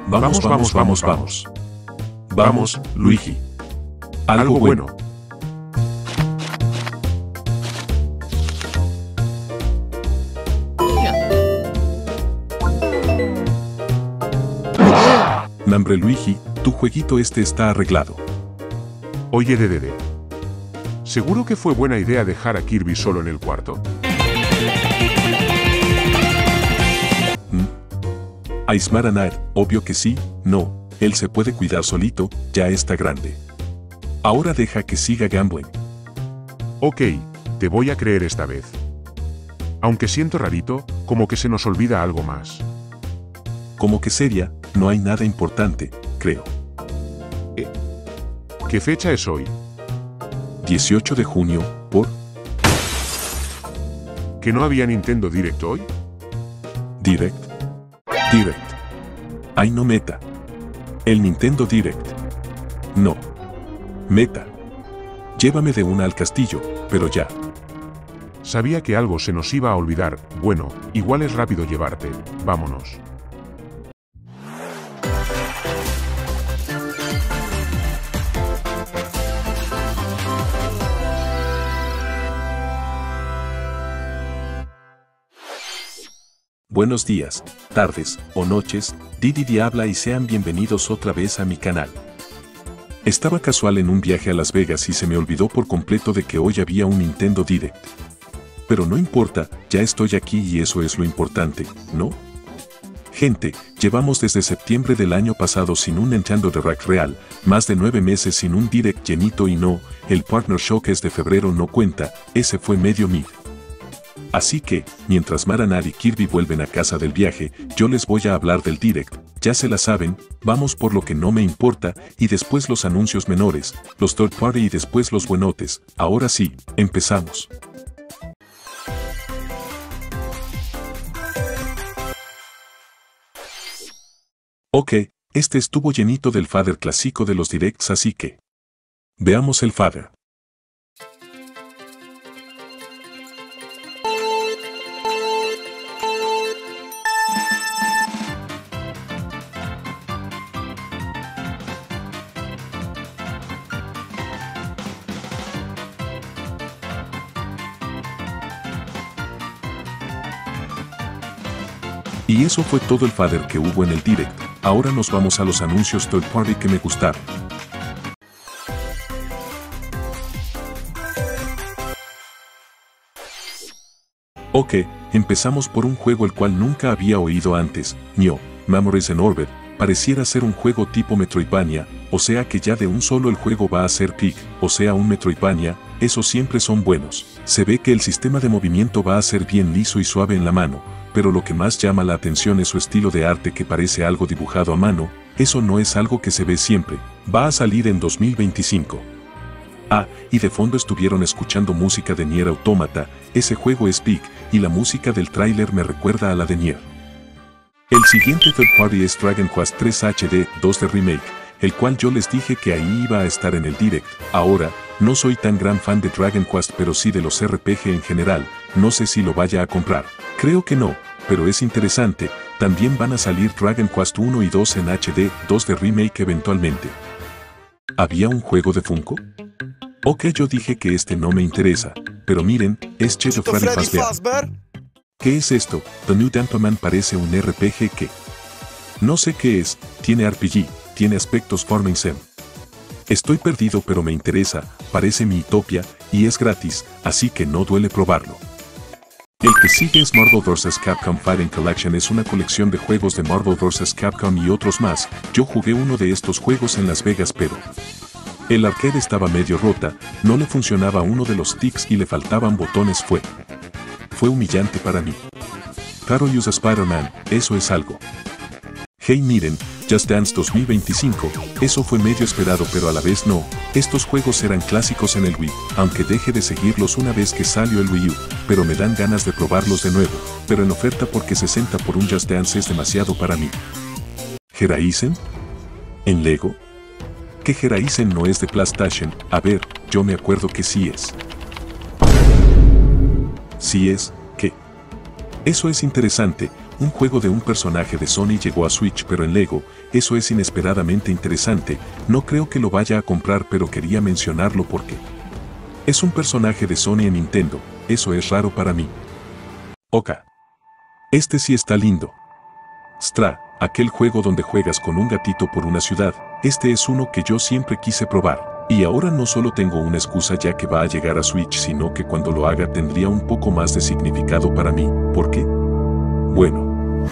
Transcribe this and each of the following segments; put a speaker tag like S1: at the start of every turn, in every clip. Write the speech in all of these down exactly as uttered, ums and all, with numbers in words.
S1: Vamos, vamos, vamos, vamos. Vamos, Luigi. Algo bueno. Nambre Luigi, tu jueguito este está arreglado.
S2: Oye, Dedede. ¿Seguro que fue buena idea dejar a Kirby solo en el cuarto?
S1: ¿Mm? Aismaranad, obvio que sí, no, él se puede cuidar solito, ya está grande. Ahora deja que siga gambling.
S2: Ok, te voy a creer esta vez. Aunque siento rarito, como que se nos olvida algo más.
S1: Como que seria, no hay nada importante, creo.
S2: Eh, ¿Qué fecha es hoy?
S1: dieciocho de junio, por...
S2: ¿Que no había Nintendo Direct hoy?
S1: Direct. Direct. Ay, no meta. El Nintendo Direct. No. Meta. Llévame de una al castillo, pero ya.
S2: Sabía que algo se nos iba a olvidar. Bueno, igual es rápido llevarte. Vámonos.
S1: Buenos días, tardes o noches, Didi Diabla y sean bienvenidos otra vez a mi canal. Estaba casual en un viaje a Las Vegas y se me olvidó por completo de que hoy había un Nintendo Direct. Pero no importa, ya estoy aquí y eso es lo importante, ¿no? Gente, llevamos desde septiembre del año pasado sin un Nintendo Direct real, más de nueve meses sin un Direct llenito y no, el Partner Showcase de febrero no cuenta, ese fue medio mid. Así que, mientras Maranad y Kirby vuelven a casa del viaje, yo les voy a hablar del Direct, ya se la saben, vamos por lo que no me importa, y después los anuncios menores, los third party y después los buenotes, ahora sí, empezamos. Ok, este estuvo llenito del Father clásico de los Directs así que... veamos el Father. Y eso fue todo el Father que hubo en el Direct, ahora nos vamos a los anuncios third party que me gustaron. Ok, empezamos por un juego el cual nunca había oído antes, Nioh, Memories in Orbit, pareciera ser un juego tipo Metroidvania, o sea que ya de un solo el juego va a ser Pig, o sea un Metroidvania, esos siempre son buenos. Se ve que el sistema de movimiento va a ser bien liso y suave en la mano, pero lo que más llama la atención es su estilo de arte que parece algo dibujado a mano, eso no es algo que se ve siempre, va a salir en dos mil veinticinco. Ah, y de fondo estuvieron escuchando música de Nier Automata, ese juego es Pig, y la música del tráiler me recuerda a la de Nier. El siguiente third party es Dragon Quest tres H D dos de Remake, el cual yo les dije que ahí iba a estar en el Direct. Ahora, no soy tan gran fan de Dragon Quest pero sí de los R P G en general, no sé si lo vaya a comprar. Creo que no, pero es interesante, también van a salir Dragon Quest uno y dos en H D dos de Remake eventualmente. ¿Había un juego de Funko? Ok, yo dije que este no me interesa, pero miren, es Che de Freddy Fazbear. ¿Qué es esto? The New Dampaman parece un R P G que... no sé qué es, tiene R P G, tiene aspectos Farming Sim. Estoy perdido pero me interesa, parece mi Utopia, y es gratis, así que no duele probarlo. El que sigue es Marvel versus. Capcom Fighting Collection, es una colección de juegos de Marvel versus. Capcom y otros más, yo jugué uno de estos juegos en Las Vegas pero... el arcade estaba medio rota, no le funcionaba uno de los sticks y le faltaban botones fue... fue humillante para mí. Claro, usa Spider-Man, eso es algo. Hey miren, Just Dance dos mil veinticinco, eso fue medio esperado pero a la vez no, estos juegos eran clásicos en el Wii, aunque deje de seguirlos una vez que salió el Wii U, pero me dan ganas de probarlos de nuevo, pero en oferta porque sesenta por un Just Dance es demasiado para mí. ¿Heraisen? ¿En Lego? ¿Qué Heraisen no es de PlayStation? A ver, yo me acuerdo que sí es. ¿Sí es? ¿Qué? Eso es interesante, un juego de un personaje de Sony llegó a Switch pero en Lego, eso es inesperadamente interesante, no creo que lo vaya a comprar pero quería mencionarlo porque es un personaje de Sony en Nintendo, eso es raro para mí. Oka. Este sí está lindo. Stra, aquel juego donde juegas con un gatito por una ciudad, este es uno que yo siempre quise probar. Y ahora no solo tengo una excusa ya que va a llegar a Switch, sino que cuando lo haga tendría un poco más de significado para mí. ¿Por qué? Bueno.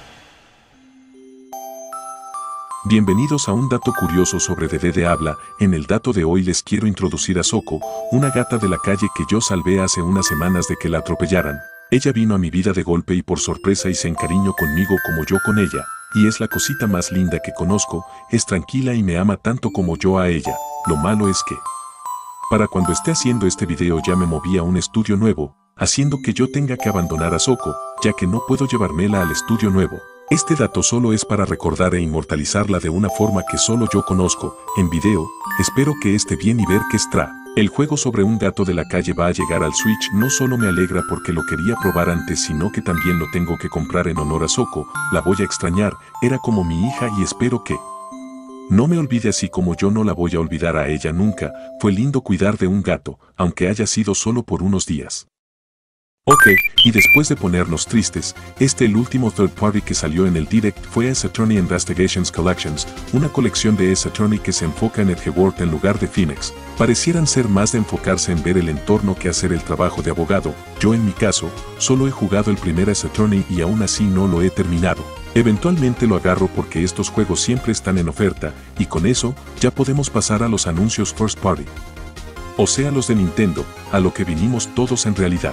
S1: Bienvenidos a un dato curioso sobre Dede de Habla. En el dato de hoy les quiero introducir a Soko, una gata de la calle que yo salvé hace unas semanas de que la atropellaran. Ella vino a mi vida de golpe y por sorpresa y se encariñó conmigo como yo con ella. Y es la cosita más linda que conozco, es tranquila y me ama tanto como yo a ella. Lo malo es que, para cuando esté haciendo este video ya me moví a un estudio nuevo, haciendo que yo tenga que abandonar a Soko, ya que no puedo llevármela al estudio nuevo. Este dato solo es para recordar e inmortalizarla de una forma que solo yo conozco, en video, espero que esté bien y ver que Stra. El juego sobre un gato de la calle va a llegar al Switch no solo me alegra porque lo quería probar antes sino que también lo tengo que comprar en honor a Soko, la voy a extrañar, era como mi hija y espero que no me olvide así como yo no la voy a olvidar a ella nunca, fue lindo cuidar de un gato, aunque haya sido solo por unos días. Ok, y después de ponernos tristes, este el último third party que salió en el Direct fue Ace Attorney Investigations Collections, una colección de Ace Attorney que se enfoca en Edgeworth en lugar de Phoenix. Parecieran ser más de enfocarse en ver el entorno que hacer el trabajo de abogado. Yo en mi caso, solo he jugado el primer Ace Attorney y aún así no lo he terminado. Eventualmente lo agarro porque estos juegos siempre están en oferta, y con eso, ya podemos pasar a los anuncios first party. O sea los de Nintendo, a lo que vinimos todos en realidad.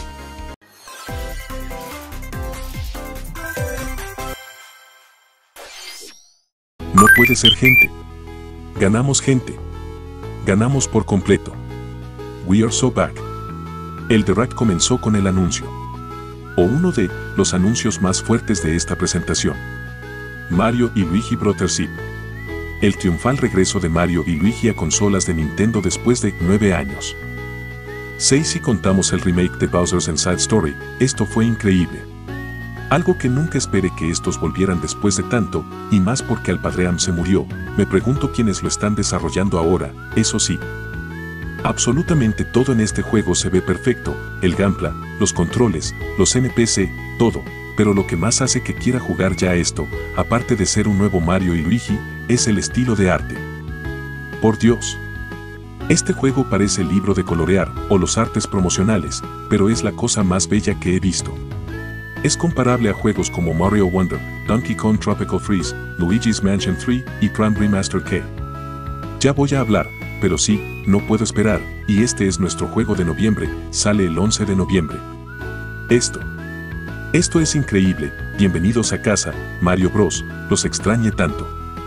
S1: No puede ser gente. Ganamos gente. Ganamos por completo. We are so back. El Direct comenzó con el anuncio. O uno de los anuncios más fuertes de esta presentación. Mario y Luigi Brothership. El triunfal regreso de Mario y Luigi a consolas de Nintendo después de nueve años. seis si contamos el remake de Bowser's Inside Story, esto fue increíble. Algo que nunca esperé que estos volvieran después de tanto, y más porque Alpadream se murió, me pregunto quiénes lo están desarrollando ahora, eso sí. Absolutamente todo en este juego se ve perfecto, el gameplay, los controles, los N P C, todo, pero lo que más hace que quiera jugar ya esto, aparte de ser un nuevo Mario y Luigi, es el estilo de arte. Por Dios. Este juego parece el libro de colorear, o los artes promocionales, pero es la cosa más bella que he visto. Es comparable a juegos como Mario Wonder, Donkey Kong Tropical Freeze, Luigi's Mansion tres y Prime Remastered K. Ya voy a hablar, pero sí, no puedo esperar, y este es nuestro juego de noviembre, sale el once de noviembre. Esto. Esto es increíble, bienvenidos a casa, Mario Bros, los extrañé tanto.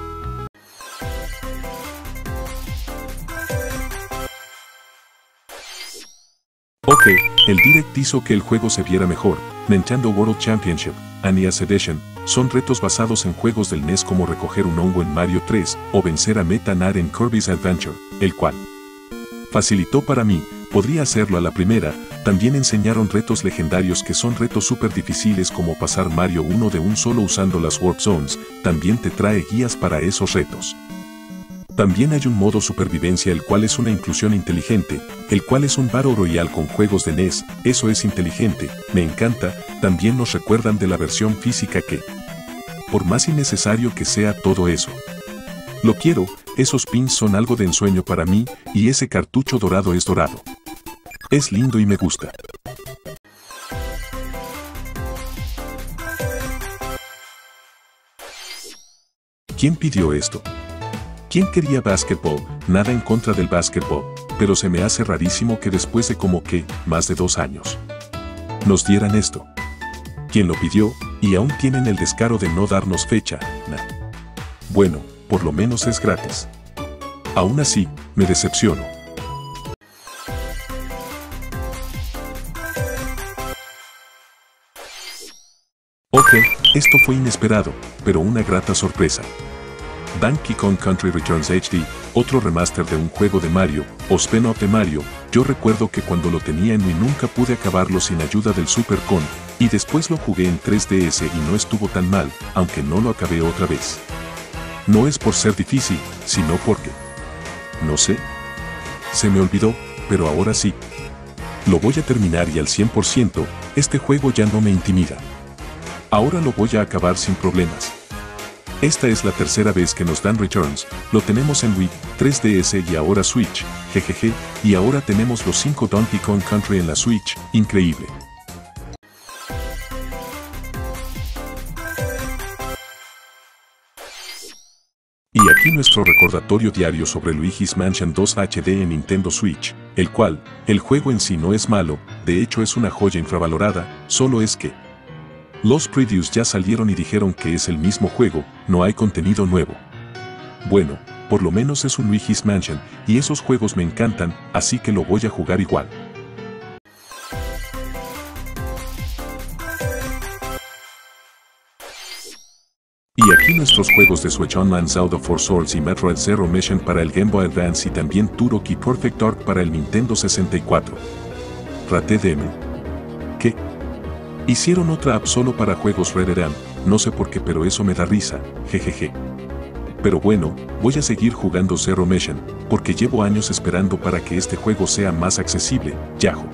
S1: Ok, el Direct hizo que el juego se viera mejor. Nintendo World Championship, N E S Edition, son retos basados en juegos del N E S como recoger un hongo en Mario tres o vencer a Meta Knight en Kirby's Adventure, el cual facilitó para mí, podría hacerlo a la primera. También enseñaron retos legendarios que son retos súper difíciles como pasar Mario uno de un solo usando las Warp Zones, también te trae guías para esos retos. También hay un modo supervivencia el cual es una inclusión inteligente, el cual es un Battle Royale con juegos de N E S, eso es inteligente, me encanta, también nos recuerdan de la versión física que, por más innecesario que sea todo eso, lo quiero, esos pins son algo de ensueño para mí, y ese cartucho dorado es dorado. Es lindo y me gusta. ¿Quién pidió esto? ¿Quién quería básquetbol? Nada en contra del básquetbol, pero se me hace rarísimo que después de como que, más de dos años, nos dieran esto. ¿Quién lo pidió? Y aún tienen el descaro de no darnos fecha, nah. Bueno, por lo menos es gratis. Aún así, me decepciono. Ok, esto fue inesperado, pero una grata sorpresa. Donkey Kong Country Returns H D, otro remaster de un juego de Mario, o spin-off de Mario. Yo recuerdo que cuando lo tenía en Wii nunca pude acabarlo sin ayuda del Super Con, Y después lo jugué en tres D S y no estuvo tan mal, aunque no lo acabé otra vez. No es por ser difícil, sino porque... no sé. Se me olvidó, pero ahora sí. Lo voy a terminar y al cien por ciento, este juego ya no me intimida. Ahora lo voy a acabar sin problemas. Esta es la tercera vez que nos dan Returns, lo tenemos en Wii, tres D S y ahora Switch, jejeje, y ahora tenemos los cinco Donkey Kong Country en la Switch, increíble. Y aquí nuestro recordatorio diario sobre Luigi's Mansion dos H D en Nintendo Switch, el cual, el juego en sí no es malo, de hecho es una joya infravalorada, solo es que los previews ya salieron y dijeron que es el mismo juego, no hay contenido nuevo. Bueno, por lo menos es un Luigi's Mansion, y esos juegos me encantan, así que lo voy a jugar igual. Y aquí nuestros juegos de Switch Online Zelda Four Swords y Metroid Zero Mission para el Game Boy Advance y también Turok y Perfect Dark para el Nintendo sesenta y cuatro. Rate D M. ¿Qué? Hicieron otra app solo para juegos Red no sé por qué pero eso me da risa, jejeje. Pero bueno, voy a seguir jugando Zero Mission, porque llevo años esperando para que este juego sea más accesible, Yahoo.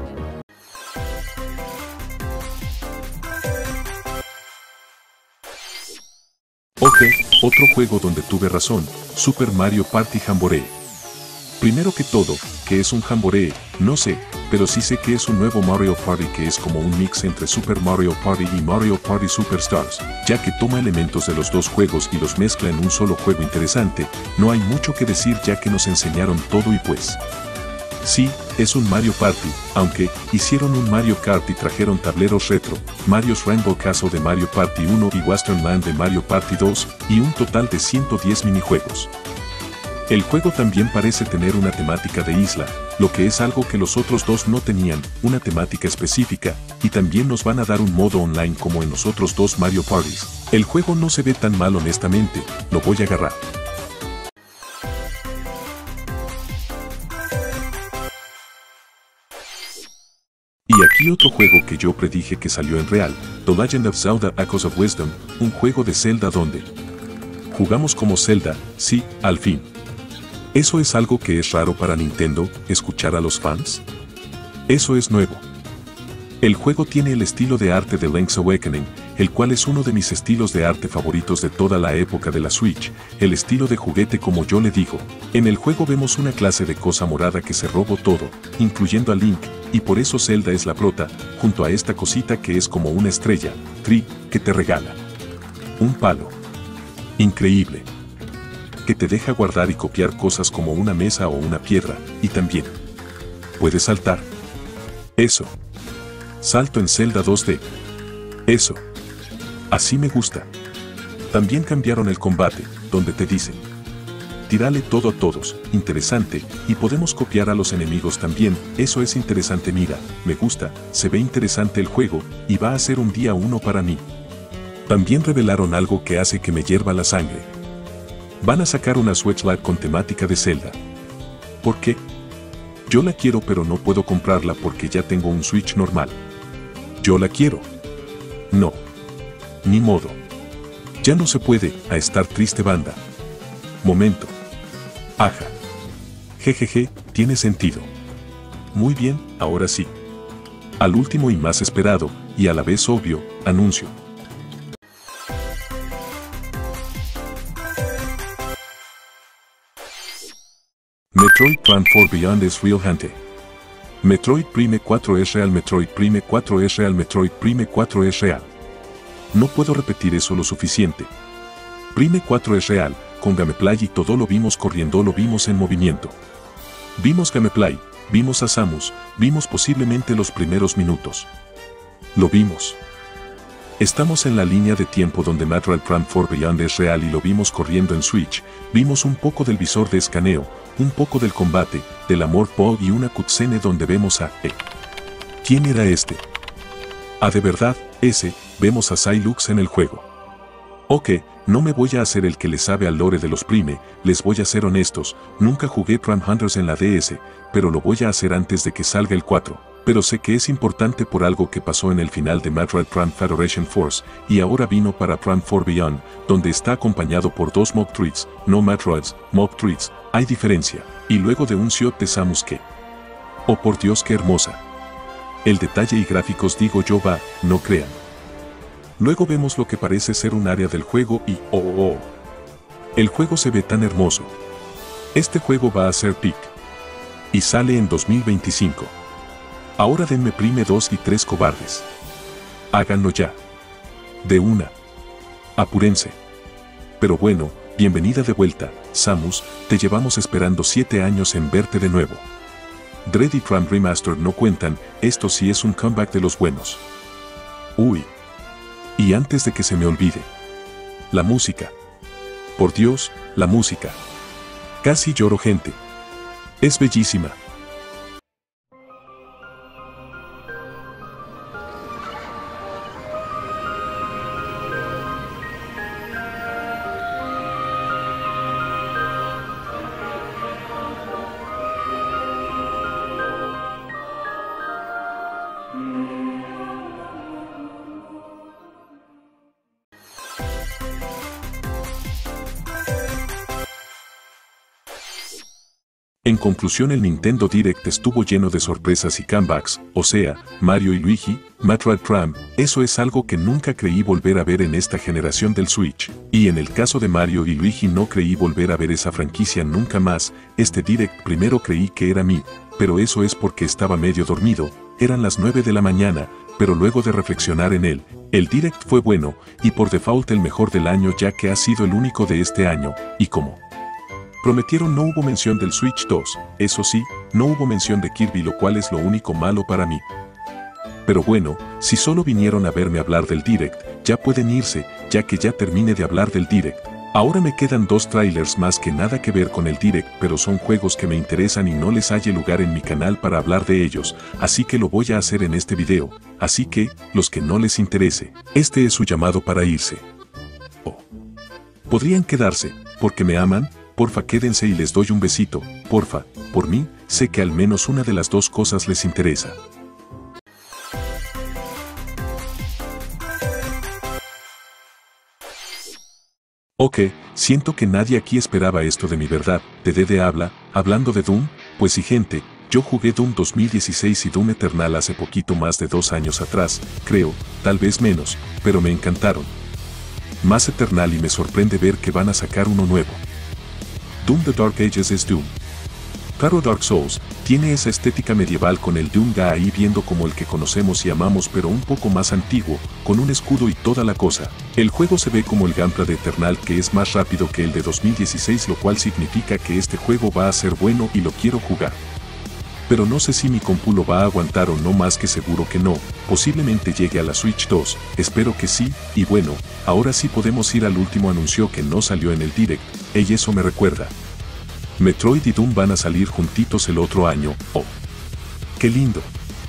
S1: Ok, otro juego donde tuve razón, Super Mario Party Jamboree. Primero que todo, ¿qué es un jamboree? No sé, pero sí sé que es un nuevo Mario Party que es como un mix entre Super Mario Party y Mario Party Superstars, ya que toma elementos de los dos juegos y los mezcla en un solo juego interesante, no hay mucho que decir ya que nos enseñaron todo y pues... sí, es un Mario Party, aunque hicieron un Mario Kart y trajeron tableros retro, Mario's Rainbow Castle de Mario Party uno y Western Land de Mario Party dos, y un total de ciento diez minijuegos. El juego también parece tener una temática de isla, lo que es algo que los otros dos no tenían, una temática específica, y también nos van a dar un modo online como en los otros dos Mario Parties. El juego no se ve tan mal honestamente, lo voy a agarrar. Y aquí otro juego que yo predije que salió en real, The Legend of Zelda Echoes of Wisdom, un juego de Zelda donde jugamos como Zelda, sí, al fin. ¿Eso es algo que es raro para Nintendo, escuchar a los fans? Eso es nuevo. El juego tiene el estilo de arte de Link's Awakening, el cual es uno de mis estilos de arte favoritos de toda la época de la Switch, el estilo de juguete como yo le digo. En el juego vemos una clase de cosa morada que se robó todo, incluyendo a Link, y por eso Zelda es la prota, junto a esta cosita que es como una estrella, Tri, que te regala un palo. Increíble. Que te deja guardar y copiar cosas como una mesa o una piedra, y también puedes saltar. Eso. Salto en Zelda dos D. Eso. Así me gusta. También cambiaron el combate, donde te dicen tírale todo a todos, interesante, y podemos copiar a los enemigos también, eso es interesante mira, me gusta, se ve interesante el juego, y va a ser un día uno para mí. También revelaron algo que hace que me hierva la sangre. Van a sacar una Switch Lite con temática de Zelda. ¿Por qué? Yo la quiero pero no puedo comprarla porque ya tengo un Switch normal. Yo la quiero. No. Ni modo. Ya no se puede, a estar triste banda. Momento. Aja. Jejeje, tiene sentido. Muy bien, ahora sí. Al último y más esperado, y a la vez obvio, anuncio. Metroid Prime cuatro Beyond is real gente. Metroid Prime cuatro es real, Metroid Prime cuatro es real, Metroid Prime cuatro es real. No puedo repetir eso lo suficiente. Prime cuatro es real, con gameplay y todo lo vimos corriendo, lo vimos en movimiento. Vimos gameplay, vimos a Samus, vimos posiblemente los primeros minutos. Lo vimos. Estamos en la línea de tiempo donde Metroid Prime cuatro Beyond es real y lo vimos corriendo en Switch, vimos un poco del visor de escaneo, un poco del combate, del amor Ball y una cutscene donde vemos a E. ¿Quién era este? Ah, de verdad, ese, vemos a Psylux en el juego. Ok, no me voy a hacer el que le sabe al lore de los Prime, les voy a ser honestos, nunca jugué Prime Hunters en la D S, pero lo voy a hacer antes de que salga el cuatro. Pero sé que es importante por algo que pasó en el final de Metroid Prime Federation Force, y ahora vino para Prime four Beyond, donde está acompañado por dos Mob Treats, no Metroids, Mob Treats, hay diferencia, y luego de un Siot de Samus que... Oh por Dios qué hermosa. El detalle y gráficos digo yo va, no crean. Luego vemos lo que parece ser un área del juego y oh, oh, oh. El juego se ve tan hermoso. Este juego va a ser P I C. Y sale en dos mil veinticinco. Ahora denme Prime dos y tres cobardes. Háganlo ya. De una. Apúrense. Pero bueno, bienvenida de vuelta, Samus, te llevamos esperando siete años en verte de nuevo. Dread y Prime Remastered no cuentan, esto sí es un comeback de los buenos. Uy. Y antes de que se me olvide. La música. Por Dios, la música. Casi lloro, gente. Es bellísima. En conclusión, el Nintendo Direct estuvo lleno de sorpresas y comebacks, o sea, Mario y Luigi, Metroid Prime, eso es algo que nunca creí volver a ver en esta generación del Switch. Y en el caso de Mario y Luigi no creí volver a ver esa franquicia nunca más, este Direct primero creí que era mí, pero eso es porque estaba medio dormido, eran las nueve de la mañana, pero luego de reflexionar en él, el Direct fue bueno, y por default el mejor del año ya que ha sido el único de este año, y como prometieron no hubo mención del Switch dos, eso sí, no hubo mención de Kirby, lo cual es lo único malo para mí. Pero bueno, si solo vinieron a verme hablar del Direct, ya pueden irse, ya que ya terminé de hablar del Direct. Ahora me quedan dos trailers más que nada que ver con el Direct, pero son juegos que me interesan y no les halle lugar en mi canal para hablar de ellos, así que lo voy a hacer en este video, así que, los que no les interese, este es su llamado para irse. Oh. Podrían quedarse, porque me aman. Porfa, quédense y les doy un besito, porfa, por mí, sé que al menos una de las dos cosas les interesa. Ok, siento que nadie aquí esperaba esto de mi verdad, de Dede habla, hablando de Doom, pues sí gente, yo jugué Doom dos mil dieciséis y Doom Eternal hace poquito más de dos años atrás, creo, tal vez menos, pero me encantaron. Más Eternal y me sorprende ver que van a sacar uno nuevo. Doom The Dark Ages es Doom. Claro, Dark Souls tiene esa estética medieval con el Doom ga ahí viendo como el que conocemos y amamos pero un poco más antiguo, con un escudo y toda la cosa. El juego se ve como el gameplay de Eternal que es más rápido que el de dos mil dieciséis, lo cual significa que este juego va a ser bueno y lo quiero jugar. Pero no sé si mi compu lo va a aguantar o no, más que seguro que no, posiblemente llegue a la Switch dos, espero que sí, y bueno, ahora sí podemos ir al último anuncio que no salió en el Direct, y eso me recuerda. Metroid y Doom van a salir juntitos el otro año, oh. ¡Qué lindo!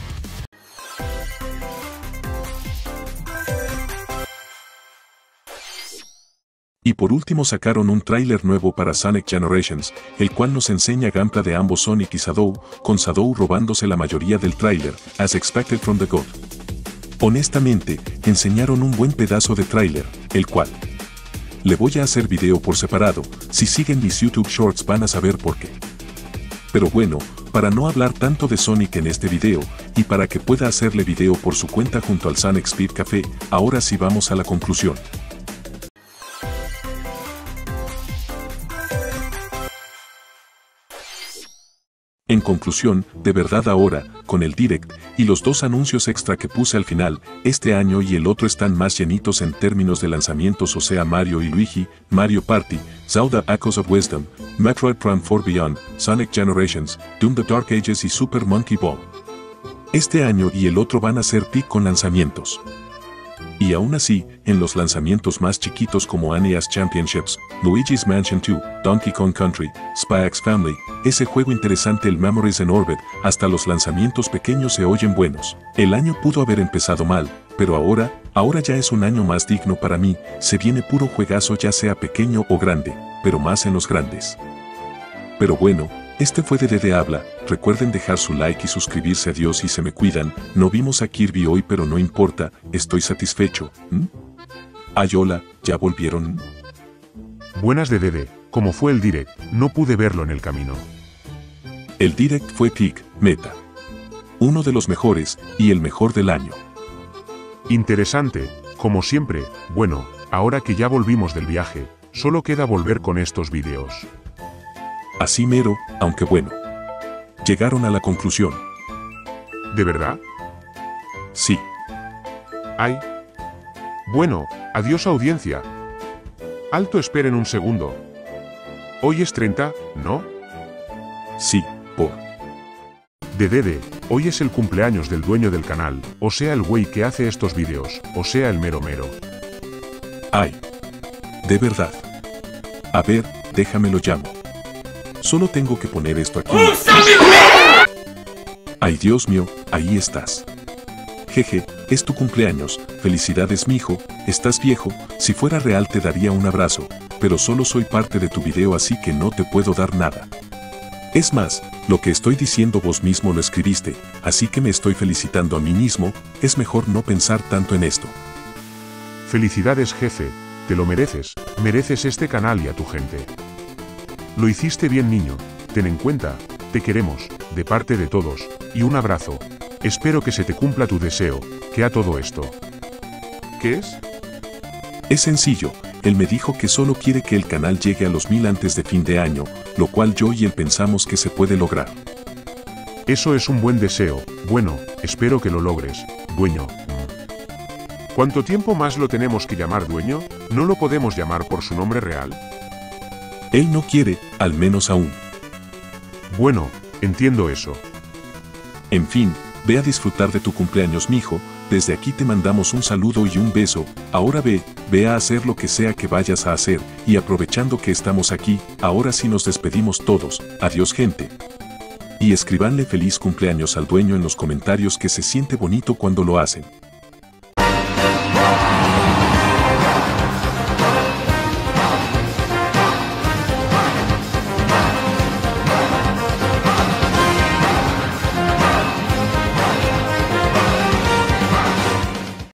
S1: Y por último sacaron un tráiler nuevo para Sonic Generations, el cual nos enseña gameplay de ambos Sonic y Shadow, con Shadow robándose la mayoría del tráiler, as expected from the god. Honestamente, enseñaron un buen pedazo de tráiler, el cual le voy a hacer video por separado, si siguen mis YouTube Shorts van a saber por qué. Pero bueno, para no hablar tanto de Sonic en este video, y para que pueda hacerle video por su cuenta junto al Sonic Speed Café, ahora sí vamos a la conclusión. En conclusión, de verdad ahora, con el Direct, y los dos anuncios extra que puse al final, este año y el otro están más llenitos en términos de lanzamientos, o sea Mario y Luigi, Mario Party, Zelda Echoes of Wisdom, Metroid Prime four Beyond, Sonic Generations, Doom The Dark Ages y Super Monkey Ball. Este año y el otro van a ser peak con lanzamientos. Y aún así, en los lanzamientos más chiquitos como N E S Championships, Luigi's Mansion two, Donkey Kong Country, Spy X Family, ese juego interesante el Memories in Orbit, hasta los lanzamientos pequeños se oyen buenos. El año pudo haber empezado mal, pero ahora, ahora ya es un año más digno para mí, se viene puro juegazo ya sea pequeño o grande, pero más en los grandes. Pero bueno, este fue de Dede Habla, recuerden dejar su like y suscribirse. Adiós y se me cuidan, no vimos a Kirby hoy pero no importa, estoy satisfecho. ¿Mm? Ay hola, ¿ya volvieron?
S2: Buenas de Dede, ¿cómo fue el direct? No pude verlo en el camino.
S1: El direct fue Tic, Meta. Uno de los mejores, y el mejor del año.
S2: Interesante, como siempre. Bueno, ahora que ya volvimos del viaje, solo queda volver con estos vídeos.
S1: Así mero, aunque bueno. Llegaron a la conclusión.
S2: ¿De verdad?
S1: Sí.
S2: Ay. Bueno, adiós audiencia. Alto, esperen un segundo. Hoy es treinta, ¿no?
S1: Sí, por.
S2: De Dede, hoy es el cumpleaños del dueño del canal, o sea el güey que hace estos vídeos, o sea el mero mero.
S1: Ay. De verdad. A ver, déjame lo llamo. Solo tengo que poner esto aquí. Ay Dios mío, ahí estás. Jeje, es tu cumpleaños, felicidades mijo, estás viejo, si fuera real te daría un abrazo, pero solo soy parte de tu video así que no te puedo dar nada. Es más, lo que estoy diciendo vos mismo lo escribiste, así que me estoy felicitando a mí mismo, es mejor no pensar tanto en esto.
S2: Felicidades jefe, te lo mereces, mereces este canal y a tu gente. Lo hiciste bien niño, ten en cuenta, te queremos, de parte de todos, y un abrazo. Espero que se te cumpla tu deseo, que a todo esto. ¿Qué es?
S1: Es sencillo, él me dijo que solo quiere que el canal llegue a los mil antes de fin de año, lo cual yo y él pensamos que se puede lograr.
S2: Eso es un buen deseo, bueno, espero que lo logres, dueño. ¿Cuánto tiempo más lo tenemos que llamar dueño? ¿No lo podemos llamar por su nombre real?
S1: Él no quiere, al menos aún.
S2: Bueno, entiendo eso.
S1: En fin, ve a disfrutar de tu cumpleaños mijo, desde aquí te mandamos un saludo y un beso, ahora ve, ve a hacer lo que sea que vayas a hacer, y aprovechando que estamos aquí, ahora sí nos despedimos todos, adiós gente. Y escribanle feliz cumpleaños al dueño en los comentarios que se siente bonito cuando lo hacen.